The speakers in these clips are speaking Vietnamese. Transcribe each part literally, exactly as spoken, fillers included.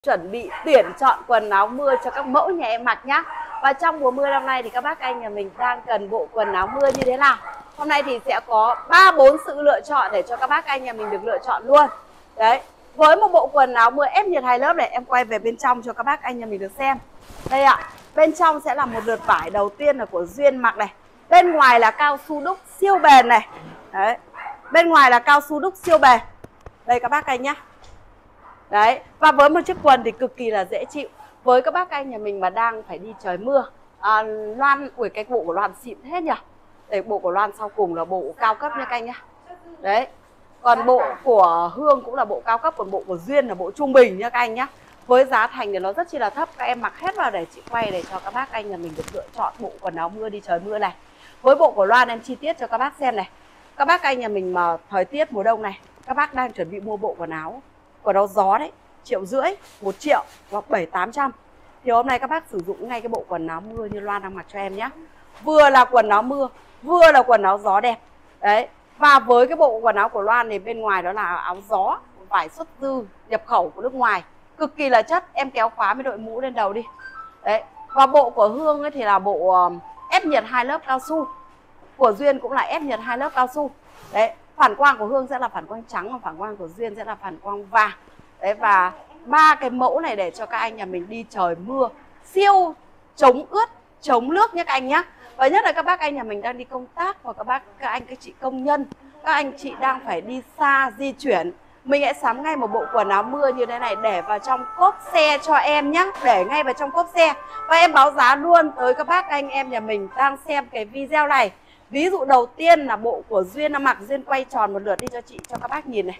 chuẩn bị tuyển chọn quần áo mưa cho các mẫu nhà em mặc nhá. Và trong mùa mưa năm nay thì các bác anh nhà mình đang cần bộ quần áo mưa như thế nào. Hôm nay thì sẽ có ba bốn sự lựa chọn để cho các bác anh nhà mình được lựa chọn luôn. Đấy, với một bộ quần áo mưa ép nhiệt hai lớp này, em quay về bên trong cho các bác anh nhà mình được xem. Đây ạ, bên trong sẽ là một lượt vải đầu tiên là của Duyên mặc này. Bên ngoài là cao su đúc siêu bền này. Đấy, bên ngoài là cao su đúc siêu bền. Đây các bác anh nhá. Đấy, và với một chiếc quần thì cực kỳ là dễ chịu. Với các bác anh nhà mình mà đang phải đi trời mưa, à, Loan, ui cái bộ của Loan xịn hết nhỉ. Đây, bộ của Loan sau cùng là bộ cao cấp nha các anh nhá. Đấy, còn bộ của Hương cũng là bộ cao cấp, còn bộ của Duyên là bộ trung bình nha các anh nhá. Với giá thành thì nó rất chi là thấp, các em mặc hết vào để chị quay để cho các bác anh nhà mình được lựa chọn bộ quần áo mưa đi trời mưa này. Với bộ của Loan em chi tiết cho các bác xem này. Các bác anh nhà mình mà thời tiết mùa đông này, các bác đang chuẩn bị mua bộ quần áo quần áo gió đấy, triệu rưỡi, một triệu hoặc bảy tám trăm. Thì hôm nay các bác sử dụng ngay cái bộ quần áo mưa như Loan đang mặc cho em nhé. Vừa là quần áo mưa, vừa là quần áo gió đẹp. Đấy. Và với cái bộ quần áo của Loan thì bên ngoài đó là áo gió, vải xuất dư nhập khẩu của nước ngoài, cực kỳ là chất. Em kéo khóa với đội mũ lên đầu đi. Đấy. Và bộ của Hương ấy thì là bộ ép nhiệt hai lớp cao su. Của Duyên cũng là ép nhiệt hai lớp cao su. Đấy. Phản quang của Hương sẽ là phản quang trắng, và phản quang của Duyên sẽ là phản quang vàng. Đấy, và ba cái mẫu này để cho các anh nhà mình đi trời mưa siêu chống ướt, chống nước nhé các anh nhé. Và nhất là các bác anh nhà mình đang đi công tác, và các bác các anh các chị công nhân, các anh chị đang phải đi xa di chuyển, mình hãy sắm ngay một bộ quần áo mưa như thế này để vào trong cốp xe cho em nhé. Để ngay vào trong cốp xe. Và em báo giá luôn tới các bác anh em nhà mình đang xem cái video này. Ví dụ đầu tiên là bộ của Duyên đang mặc, Duyên quay tròn một lượt đi cho chị, cho các bác nhìn này.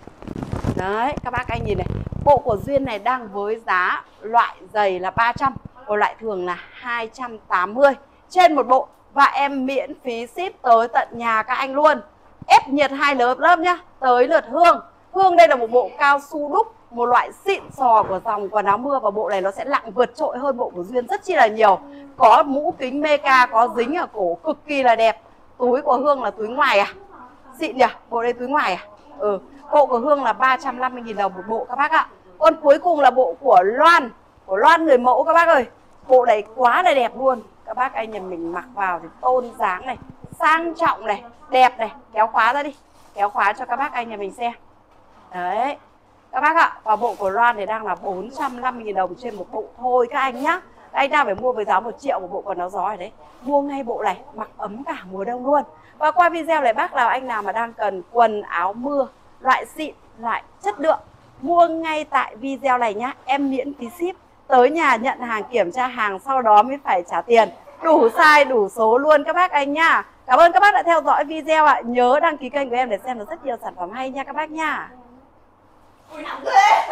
Đấy, các bác anh nhìn này. Bộ của Duyên này đang với giá loại dày là ba trăm, còn loại thường là hai trăm tám mươi trên một bộ. Và em miễn phí ship tới tận nhà các anh luôn. Ép nhiệt hai lớp lớp nhá. Tới lượt Hương. Hương đây là một bộ cao su đúc, một loại xịn sò của dòng quần áo mưa. Và bộ này nó sẽ nặng vượt trội hơn bộ của Duyên rất chi là nhiều. Có mũ kính meca, có dính ở cổ, cực kỳ là đẹp. Túi của Hương là túi ngoài à? Xịn nhỉ? Bộ đây túi ngoài à? Ừ. Bộ của Hương là ba trăm năm mươi nghìn đồng một bộ các bác ạ. Còn cuối cùng là bộ của Loan. Của Loan người mẫu các bác ơi. Bộ này quá là đẹp luôn. Các bác anh nhà mình mặc vào thì tôn dáng này, sang trọng này, đẹp này. Kéo khóa ra đi. Kéo khóa cho các bác anh nhà mình xem. Đấy. Các bác ạ. Và bộ của Loan thì đang là bốn trăm năm mươi nghìn đồng trên một bộ thôi các anh nhá. Anh đang phải mua với giá một triệu một bộ quần áo gió này đấy. Mua ngay bộ này, mặc ấm cả mùa đông luôn. Và qua video này bác nào anh nào mà đang cần quần áo mưa loại xịn, loại chất lượng, mua ngay tại video này nhá. Em miễn phí ship tới nhà nhận hàng, kiểm tra hàng, sau đó mới phải trả tiền. Đủ size, đủ số luôn các bác anh nhá. Cảm ơn các bác đã theo dõi video ạ. Nhớ đăng ký kênh của em để xem được rất nhiều sản phẩm hay nha các bác nha.